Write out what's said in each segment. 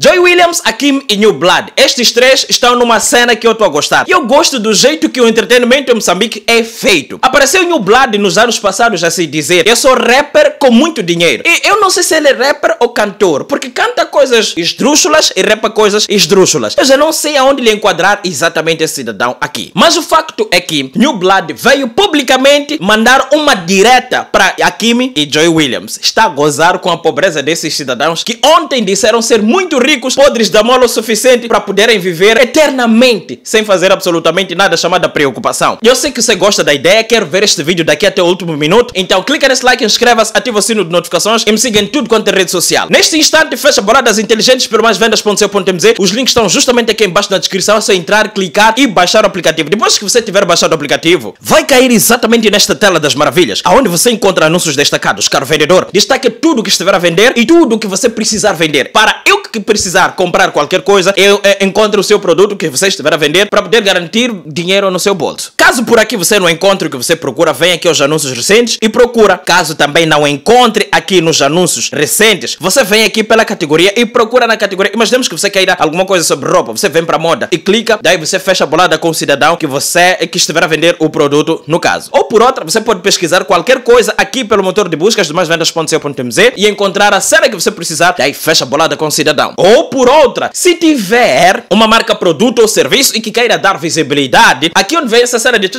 Joy Williams, Hakim e New Blood. Estes três estão numa cena que eu estou a gostar. E eu gosto do jeito que o entretenimento em Moçambique é feito. Apareceu New Blood nos anos passados a se dizer: eu sou rapper com muito dinheiro. E eu não sei se ele é rapper ou cantor, porque canta coisas esdrúxulas e rapa coisas esdrúxulas. Eu já não sei aonde lhe enquadrar exatamente esse cidadão aqui. Mas o facto é que New Blood veio publicamente mandar uma direta para Hakim e Joy Williams. Está a gozar com a pobreza desses cidadãos que ontem disseram ser muito ricos, podres da mola o suficiente para poderem viver eternamente sem fazer absolutamente nada chamada preocupação. Eu sei que você gosta da ideia, quero ver este vídeo daqui até o último minuto, então clica nesse like, inscreva-se, ativa o sino de notificações e me siga em tudo quanto é rede social. Neste instante, fecha boladas inteligentes por mais vendas.co.mz. Os links estão justamente aqui embaixo na descrição, é só entrar, clicar e baixar o aplicativo. Depois que você tiver baixado o aplicativo, vai cair exatamente nesta tela das maravilhas, aonde você encontra anúncios destacados. Caro vendedor, destaque tudo o que estiver a vender e tudo o que você precisar vender. Para eu que precisar comprar qualquer coisa, eu encontro o seu produto que você estiver a vender para poder garantir dinheiro no seu bolso. Caso por aqui você não encontre o que você procura, vem aqui aos anúncios recentes e procura. Caso também não encontre aqui nos anúncios recentes, você vem aqui pela categoria e procura na categoria. Imaginemos que você queira alguma coisa sobre roupa, você vem para moda e clica, daí você fecha a bolada com o cidadão que estiver a vender o produto no caso. Ou por outra, você pode pesquisar qualquer coisa aqui pelo motor de buscas de maisvendas.co.mz e encontrar a cena que você precisar, daí fecha a bolada com o cidadão. Ou por outra, se tiver uma marca, produto ou serviço e que queira dar visibilidade, aqui onde vem essa cena de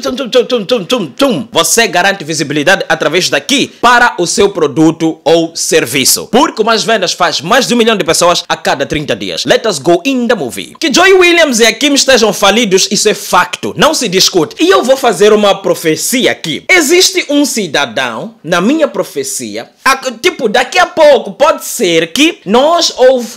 você garante visibilidade através daqui para o seu produto ou serviço. Porque o Mais Vendas faz mais de 1 milhão de pessoas a cada 30 dias. Let us go in the movie. Que Joy Williams e Hakim estejam falidos, isso é facto, não se discute. E eu vou fazer uma profecia aqui. Existe um cidadão na minha profecia, tipo, daqui a pouco pode ser que nós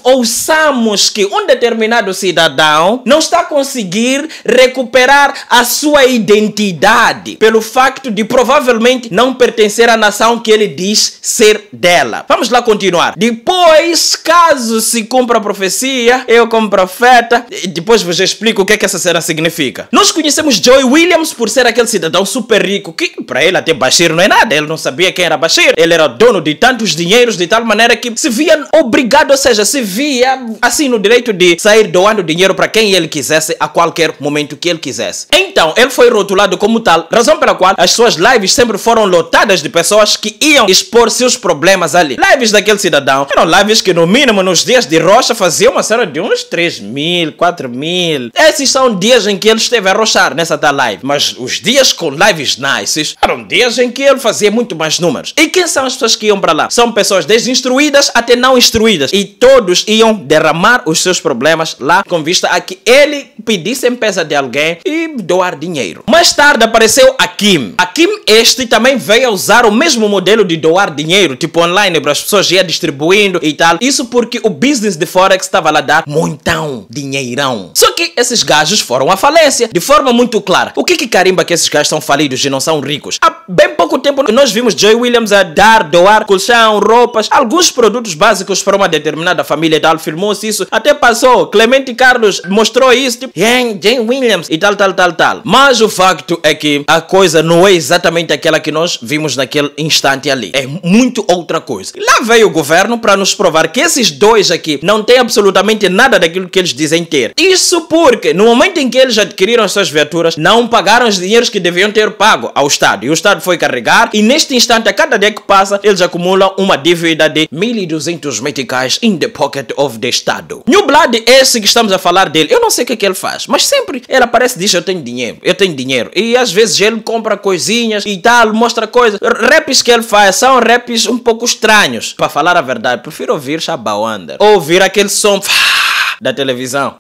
ouçamos que um determinado cidadão não está a conseguir recuperar a sua identidade pelo facto de provavelmente não pertencer à nação que ele diz ser dela. Vamos lá continuar. Depois, caso se cumpra a profecia, eu como profeta, depois vos explico o que é que essa cena significa. Nós conhecemos Joy Williams por ser aquele cidadão super rico que para ele até Bashir não é nada, ele não sabia quem era Bashir, ele era dono de tantos dinheiros de tal maneira que se via obrigado, ou seja, se via assim no direito de sair doando dinheiro para quem ele quisesse a qualquer momento que ele quisesse. Então, ele foi rotulado como tal, razão pela qual as suas lives sempre foram lotadas de pessoas que iam expor seus problemas ali. Lives daquele cidadão eram lives que no mínimo nos dias de rocha faziam uma cena de uns 3.000, 4.000. Esses são dias em que ele esteve a rochar nessa tal live. Mas os dias com lives nices eram dias em que ele fazia muito mais números. E quem são as pessoas que iam para lá? São pessoas desde instruídas até não instruídas. E todos iam derramar os seus problemas lá com vista a que ele pedisse em peça de alguém e doar dinheiro. Mais tarde apareceu Hakim. Hakim este também veio a usar o mesmo modelo de doar dinheiro, tipo online, para as pessoas ir distribuindo e tal. Isso porque o business de Forex estava lá a dar muitão dinheirão. Só que esses gajos foram à falência de forma muito clara. O que carimba que esses gajos são falidos e não são ricos? Há bem pouco tempo nós vimos Joy Williams a doar colchão, roupas, alguns produtos básicos para uma determinada família e tal. Filmou-se isso, até passou. Clemente Carlos mostrou isso, tipo, Joy Williams e tal. Mas o facto é que a coisa não é exatamente aquela que nós vimos naquele instante ali. É muito outra coisa. E lá veio o governo para nos provar que esses dois aqui não têm absolutamente nada daquilo que eles dizem ter. Isso porque no momento em que eles adquiriram as suas viaturas, não pagaram os dinheiros que deviam ter pago ao Estado. E o Estado foi carregar e neste instante, a cada dia que passa, eles acumulam uma dívida de 1.200 meticais in the pocket of the Estado. New Blood, esse que estamos a falar dele, eu não sei o que é que ele faz, mas sempre ele aparece e diz: eu tenho dinheiro. E às vezes ele compra coisinhas e tal, mostra coisas. Raps que ele faz são raps um pouco estranhos. Para falar a verdade, prefiro ouvir Shabba Wonder ou ouvir aquele som da televisão.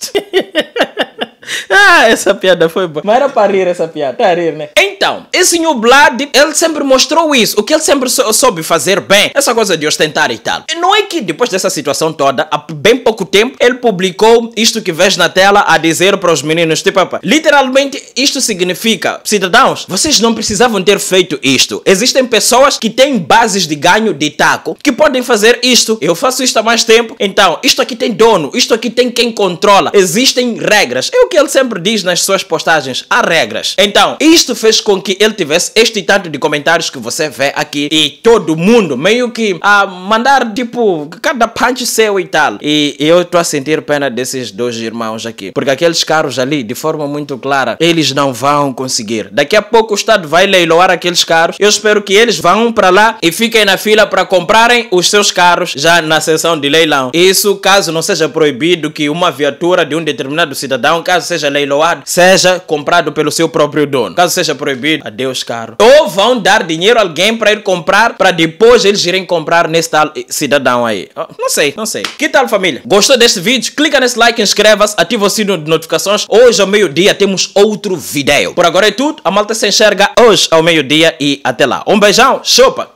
Essa piada foi boa. Mas era para rir essa piada. Tá a rir, né? Então, esse New Blood, ele sempre mostrou isso. O que ele sempre soube fazer bem, essa coisa de ostentar e tal. E não é que depois dessa situação toda, há bem pouco tempo, ele publicou isto que vês na tela a dizer para os meninos, tipo, literalmente isto significa: cidadãos, vocês não precisavam ter feito isto. Existem pessoas que têm bases de ganho de taco que podem fazer isto. Eu faço isto há mais tempo. Então, isto aqui tem dono, isto aqui tem quem controla. Existem regras. É o que ele sempre sempre diz nas suas postagens, há regras. Então, isto fez com que ele tivesse este tanto de comentários que você vê aqui e todo mundo meio que a mandar tipo cada punch seu e tal. E eu estou a sentir pena desses dois irmãos aqui, porque aqueles carros ali, de forma muito clara, eles não vão conseguir. Daqui a pouco o Estado vai leiloar aqueles carros. Eu espero que eles vão para lá e fiquem na fila para comprarem os seus carros já na sessão de leilão. Isso caso não seja proibido que uma viatura de um determinado cidadão, caso seja leiloado, seja comprado pelo seu próprio dono. Caso seja proibido, adeus carro. Ou vão dar dinheiro a alguém para ir comprar, para depois eles irem comprar nesse tal cidadão aí. Não sei. Que tal, família? Gostou deste vídeo? Clica nesse like, inscreva-se, ativa o sino de notificações. Hoje ao meio-dia temos outro vídeo. Por agora é tudo. A malta se enxerga hoje ao meio-dia e até lá. Um beijão, chupa!